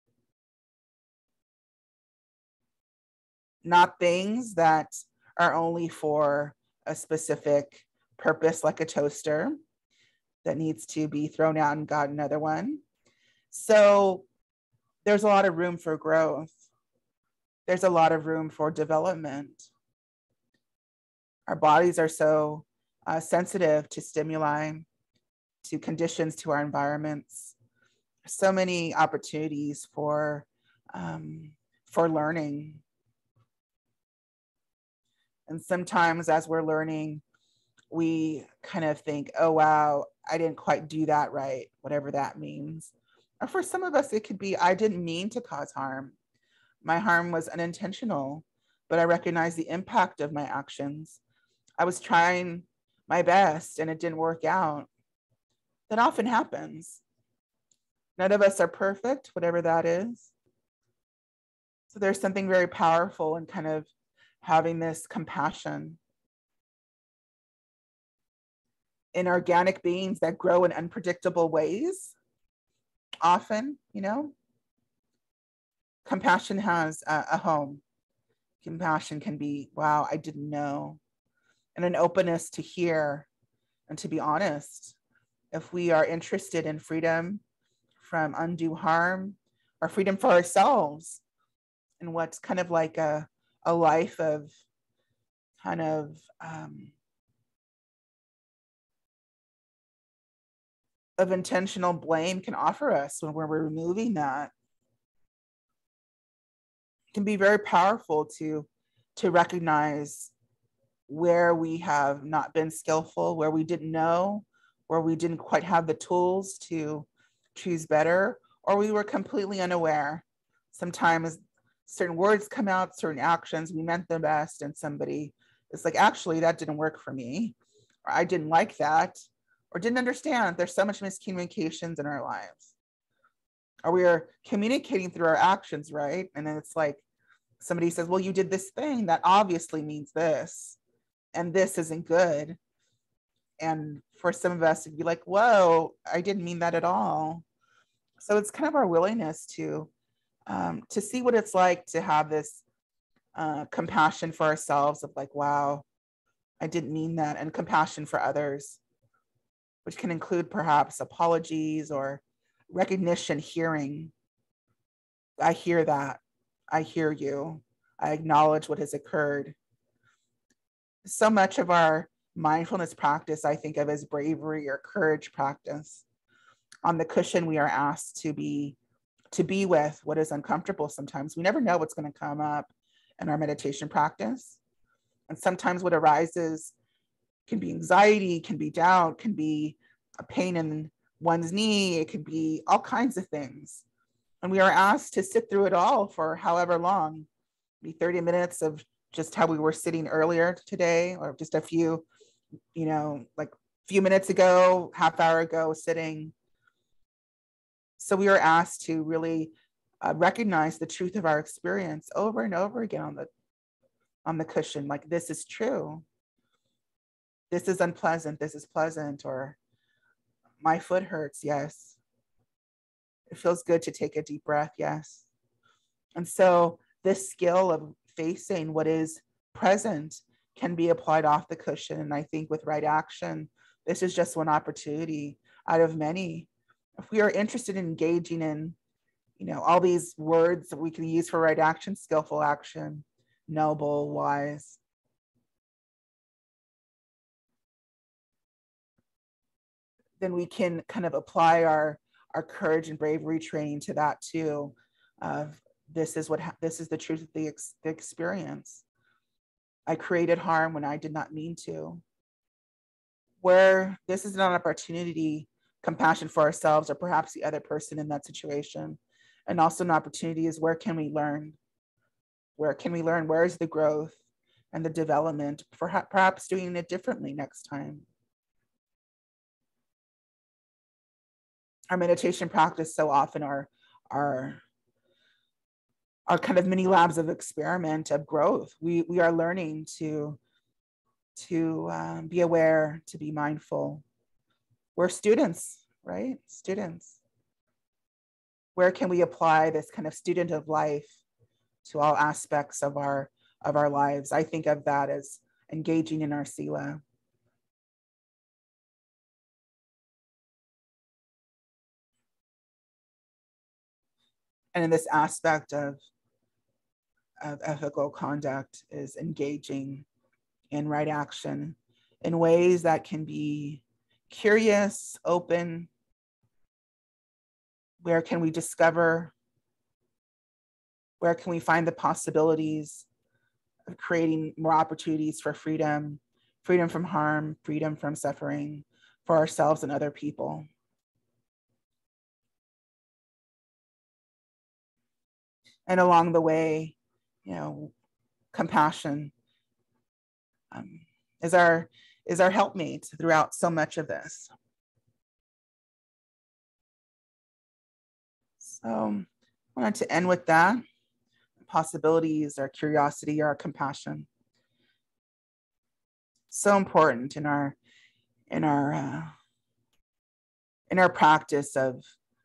Not things that are only for a specific purpose, like a toaster that needs to be thrown out and got another one. So there's a lot of room for growth. There's a lot of room for development. Our bodies are so sensitive to stimuli, to conditions, to our environments. So many opportunities for learning. And sometimes as we're learning, we kind of think, oh, wow, I didn't quite do that right, whatever that means. Or for some of us, it could be, I didn't mean to cause harm. My harm was unintentional, but I recognize the impact of my actions. I was trying my best and it didn't work out. That often happens. None of us are perfect, whatever that is. So there's something very powerful in kind of having this compassion in organic beings that grow in unpredictable ways. Often, compassion has a home. Compassion can be, wow, I didn't know. And an openness to hear and to be honest. If we are interested in freedom from undue harm, or freedom for ourselves, and what's kind of like a life of kind of intentional blame can offer us when we're removing that. It can be very powerful to recognize where we have not been skillful, where we didn't know, where we didn't quite have the tools to choose better, or we were completely unaware. Sometimes certain words come out, certain actions, we meant the best, and somebody is like, actually, that didn't work for me, or I didn't like that, or didn't understand. There's so much miscommunications in our lives. Or we are communicating through our actions, right? And then it's like, somebody says, well, you did this thing that obviously means this, and this isn't good. And for some of us, it'd be like, whoa, I didn't mean that at all. So it's kind of our willingness to see what it's like to have this compassion for ourselves of like, wow, I didn't mean that, and compassion for others, which can include perhaps apologies or recognition, hearing. I hear that. I hear you. I acknowledge what has occurred. So much of our mindfulness practice, I think of as bravery or courage practice. On the cushion, we are asked to be with what is uncomfortable sometimes. We never know what's going to come up in our meditation practice. And sometimes what arises can be anxiety, can be doubt, can be a pain in one's knee. It could be all kinds of things. And we are asked to sit through it all for however long, maybe 30 minutes of just how we were sitting earlier today, or just a few, like a few minutes ago, half hour ago, sitting. So we are asked to really recognize the truth of our experience over and over again on the cushion. Like, this is true. This is unpleasant. This is pleasant. Or my foot hurts. Yes. It feels good to take a deep breath. Yes. And so this skill of facing what is present can be applied off the cushion. And I think with right action, this is just one opportunity out of many if we are interested in engaging in, all these words that we can use for right action, skillful action, noble, wise, then we can kind of apply our courage and bravery training to that too. This is the truth of the experience. I created harm when I did not mean to. Where this is not an opportunity, compassion for ourselves or perhaps the other person in that situation. And also an opportunity is, where can we learn? Where can we learn? Where is the growth and the development for perhaps doing it differently next time? Our meditation practice so often are kind of mini labs of experiment, of growth. We are learning to be aware, to be mindful. We're students, right? Students. Where can we apply this kind of student of life to all aspects of our lives? I think of that as engaging in our Sila. And in this aspect of ethical conduct is engaging in right action in ways that can be curious, open. Where can we discover? Where can we find the possibilities of creating more opportunities for freedom, freedom from harm, freedom from suffering for ourselves and other people? And along the way, compassion is our helpmate throughout so much of this. So I wanted to end with that. Possibilities, our curiosity, our compassion. So important in our practice of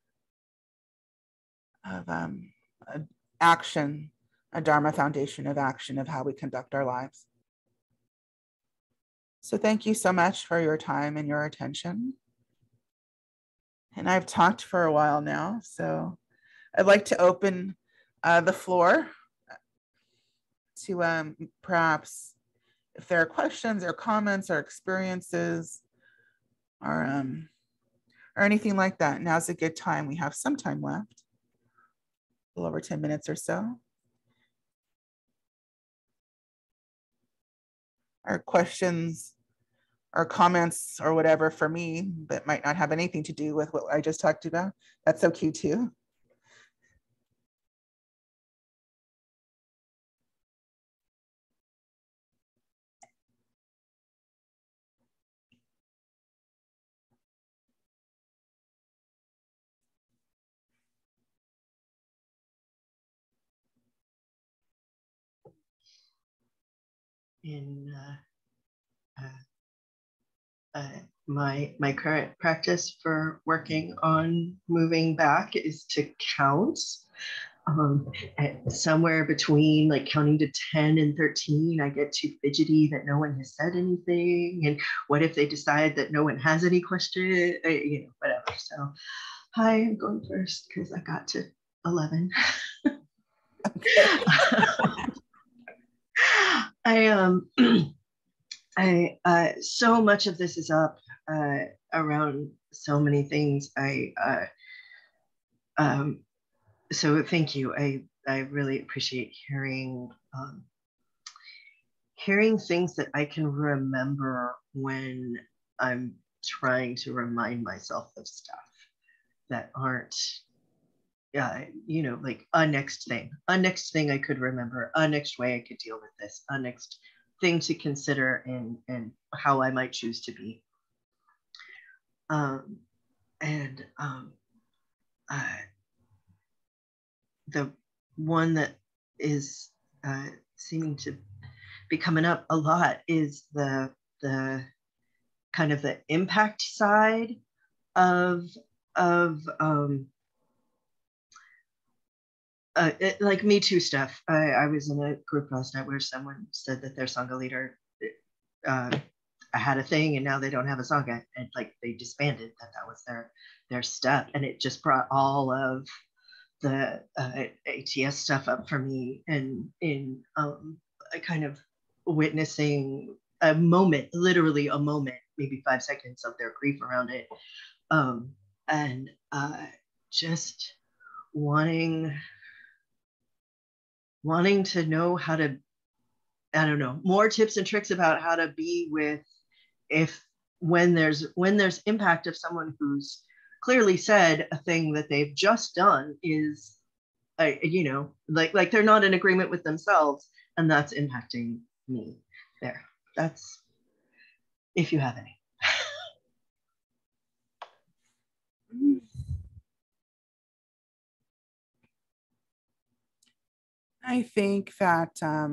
action, a Dharma foundation of action of how we conduct our lives. So thank you so much for your time and your attention. And I've talked for a while now, so I'd like to open the floor to perhaps if there are questions or comments or experiences or anything like that. Now's a good time. We have some time left, a little over 10 minutes or so. Or questions or comments or whatever for me that might not have anything to do with what I just talked about. That's okay too. In my current practice for working on moving back is to count at somewhere between like counting to 10 and 13. I get too fidgety that no one has said anything, and what if they decide that no one has any question, whatever. So hi, I'm going first because I got to 11. So much of this is up around so many things. So thank you. I really appreciate hearing things that I can remember when I'm trying to remind myself of stuff that aren't, like a next thing I could remember, a next way I could deal with this, a next thing to consider and how I might choose to be. The one that is seeming to be coming up a lot is the kind of the impact side of like Me Too stuff. I was in a group last night where someone said that their Sangha leader I had a thing and now they don't have a song, and like they disbanded. That was their step, and it just brought all of the ATS stuff up for me, and in a kind of witnessing a moment, literally a moment, maybe 5 seconds of their grief around it, and just wanting to know how to, I don't know, more tips and tricks about how to be with, if when there's impact of someone who's clearly said a thing that they've just done is, you know, like they're not in agreement with themselves, and that's impacting me. There, that's, if you have any. I think that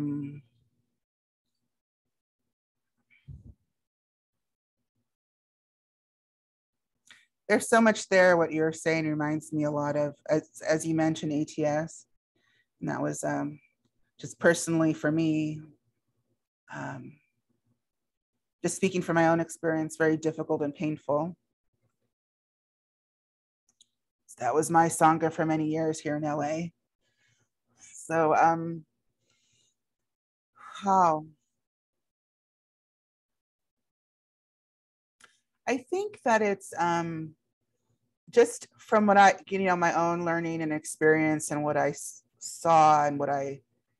there's so much there. What you're saying reminds me a lot of, as you mentioned, ATS. And that was just personally for me, just speaking from my own experience, very difficult and painful. That was my Sangha for many years here in LA. So how? I think that it's just from what I, you know, my own learning and experience and what I saw and what I,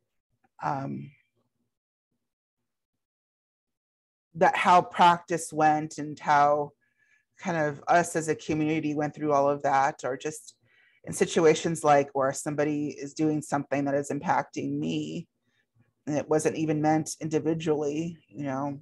that how practice went and how kind of us as a community went through all of that, or just in situations like where somebody is doing something that is impacting me and it wasn't even meant individually, you know,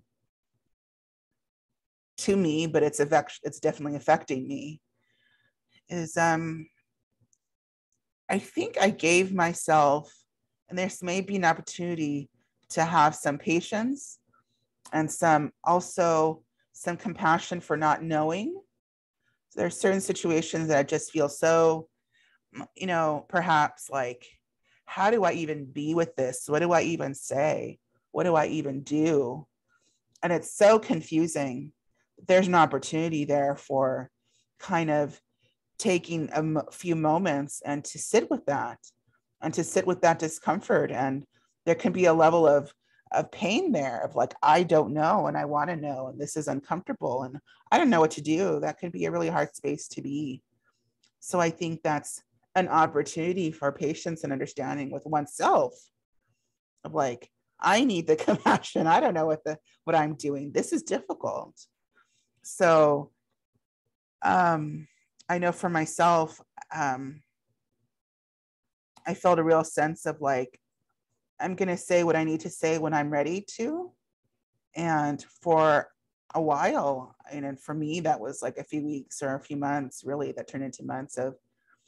to me, but it's definitely affecting me, is I think I gave myself, and there's maybe an opportunity to have some patience and some compassion for not knowing. So there are certain situations that I just feel so, you know, perhaps like, how do I even be with this? What do I even say? What do I even do? And it's so confusing. There's an opportunity there for kind of taking a few moments and to sit with that discomfort. And there can be a level of pain there, of like, I don't know and I want to know, and this is uncomfortable and I don't know what to do. That can be a really hard space to be. So I think that's an opportunity for patience and understanding with oneself, of like, I need the compassion. I don't know what I'm doing. This is difficult. So I know for myself, I felt a real sense of like, I'm going to say what I need to say when I'm ready to. And for a while, and for me, that was like a few weeks or a few months, really, that turned into months of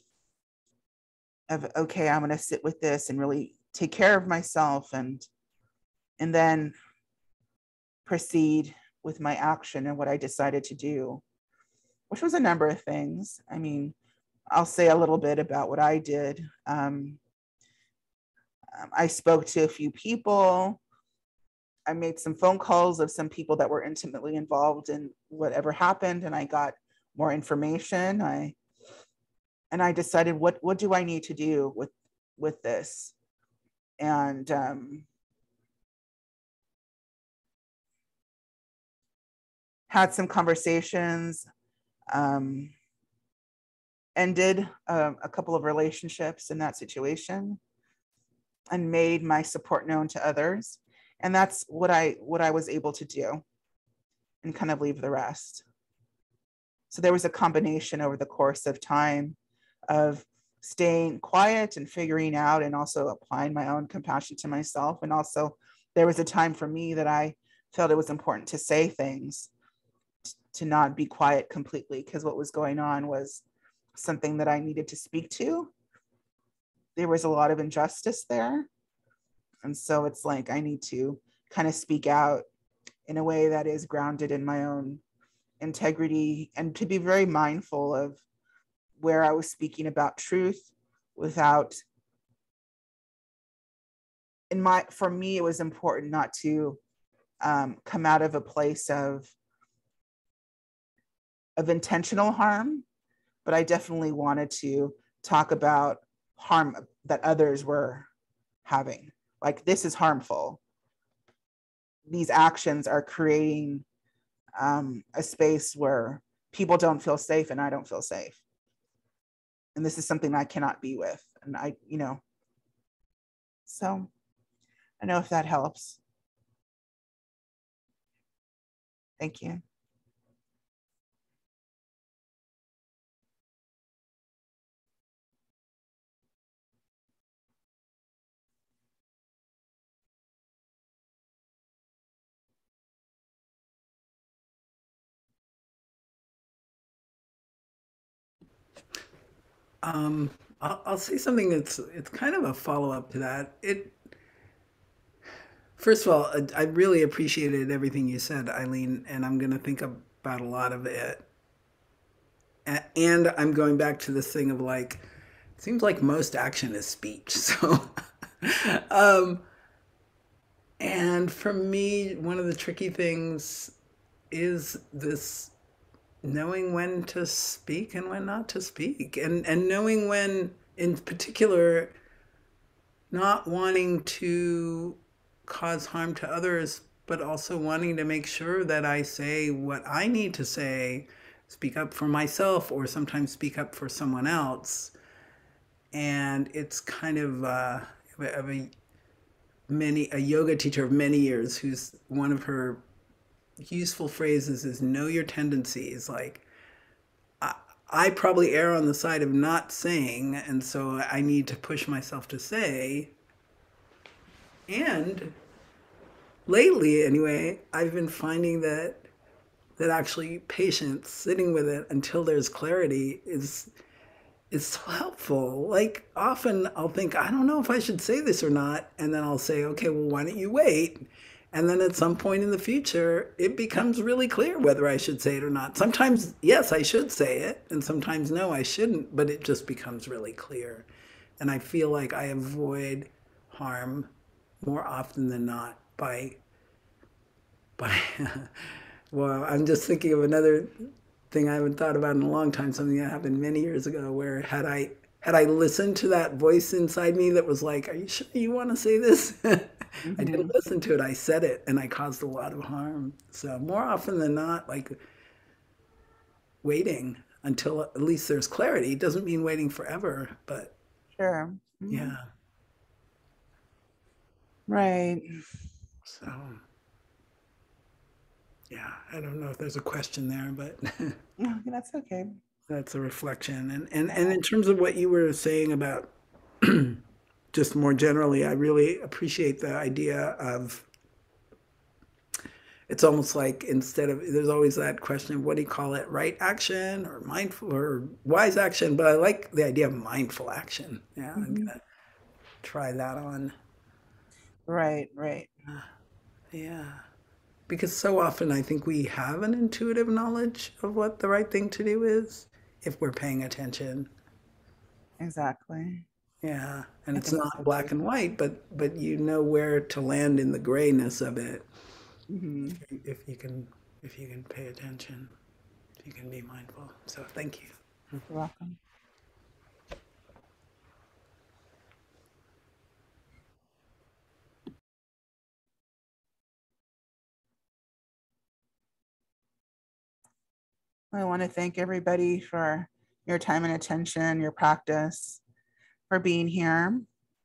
okay, I'm going to sit with this and really take care of myself, and then proceed with my action and what I decided to do, which was a number of things. I mean, I'll say a little bit about what I did. I spoke to a few people. I made some phone calls of some people that were intimately involved in whatever happened, and I got more information. I decided, what do I need to do with this? And had some conversations, ended a couple of relationships in that situation, and made my support known to others. And that's what I was able to do, and kind of leave the rest. So there was a combination over the course of time of staying quiet and figuring out, and also applying my own compassion to myself. And also there was a time for me that I felt it was important to say things, to not be quiet completely, because what was going on was something that I needed to speak to. There was a lot of injustice there. And so it's like, I need to kind of speak out in a way that is grounded in my own integrity, and to be very mindful of where I was speaking about truth without, for me, it was important not to come out of a place of intentional harm, but I definitely wanted to talk about harm that others were having. Like, this is harmful. These actions are creating a space where people don't feel safe and I don't feel safe. And this is something I cannot be with. And so I know if that helps. Thank you. I'll say something it's kind of a follow-up to that. First of all, I really appreciated everything you said, Eileen, and I'm going to think about a lot of it. And I'm going back to this thing of like, it seems like most action is speech. So, and for me, one of the tricky things is this knowing when to speak and when not to speak, and knowing when, in particular, not wanting to cause harm to others, but also wanting to make sure that I say what I need to say, speak up for myself, or sometimes speak up for someone else. And it's kind of a yoga teacher of many years, who's one of her useful phrases is know your tendencies. Like, I probably err on the side of not saying, and so I need to push myself to say. And lately, anyway, I've been finding that actually patience, sitting with it until there's clarity, is so helpful. Like, often I'll think, I don't know if I should say this or not, and then I'll say, okay, well, why don't you wait? And then at some point in the future, it becomes really clear whether I should say it or not. Sometimes, yes, I should say it, and sometimes, no, I shouldn't, but it just becomes really clear. And I feel like I avoid harm more often than not by well, I'm just thinking of another thing I haven't thought about in a long time, something that happened many years ago, where had I listened to that voice inside me that was like, are you sure you want to say this? I didn't listen to it. I said it, and I caused a lot of harm. So more often than not, like, waiting until at least there's clarity. It doesn't mean waiting forever, but Sure. yeah. Right. So yeah, I don't know if there's a question there, but No, that's okay. that's a reflection. And in terms of what you were saying about just more generally, I really appreciate the idea of, it's almost like, instead of, there's always that question of what do you call it, right action or mindful or wise action, but I like the idea of mindful action. Yeah, I'm gonna try that on. Right. Yeah, because so often I think we have an intuitive knowledge of what the right thing to do is if we're paying attention. Exactly. Yeah, and it's not black and white, but you know where to land in the grayness of it. If you can pay attention, if you can be mindful. So thank you. You're welcome. I want to thank everybody for your time and attention, your practice, for being here.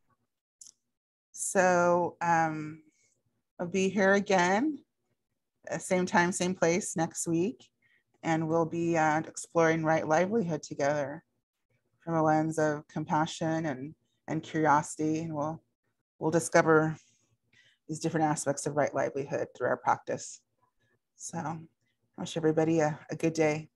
So I'll be here again, same time, same place next week, and we'll be exploring right livelihood together from a lens of compassion and curiosity, and we'll discover these different aspects of right livelihood through our practice. So I wish everybody a good day.